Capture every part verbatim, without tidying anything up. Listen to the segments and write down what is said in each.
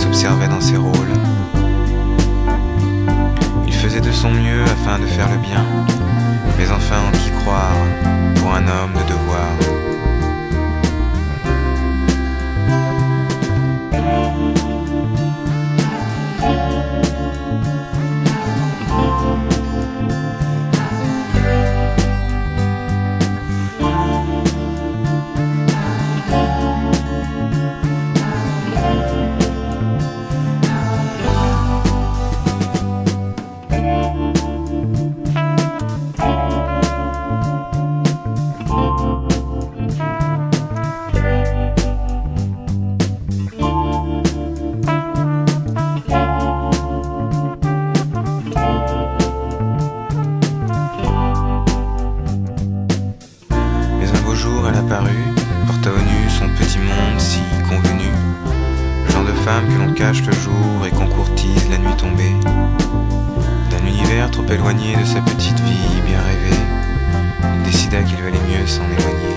s'observait dans ses rôles. Il faisait de son mieux afin de faire le bien, mais enfin en qui croire pour un homme de devoir. Elle apparut, porta au nu son petit monde si convenu, le genre de femme que l'on cache le jour et qu'on courtise la nuit tombée, d'un univers trop éloigné de sa petite vie bien rêvée. Il décida qu'il valait mieux s'en éloigner.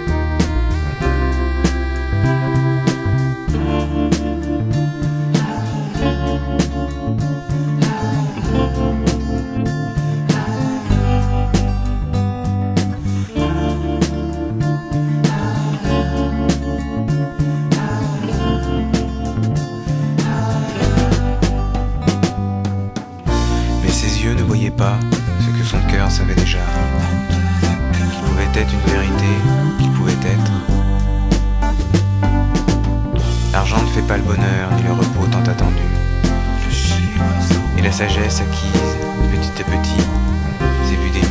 Ses yeux ne voyaient pas ce que son cœur savait déjà, qu'il pouvait être une vérité, qu'il pouvait être. L'argent ne fait pas le bonheur, ni le repos tant attendu. Et la sagesse acquise, petit à petit, s'est vue démise.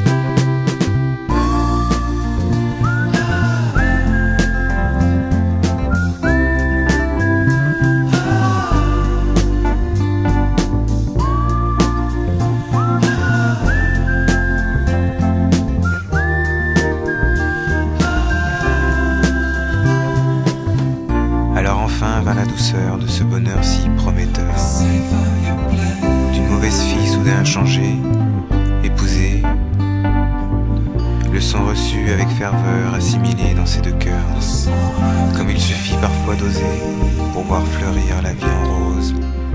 Alors enfin vint la douceur de ce bonheur si prometteur, d'une mauvaise fille soudain changée, épousée, leçon reçue avec ferveur, assimilée dans ces deux cœurs, comme il suffit parfois d'oser pour voir fleurir la vie en rose.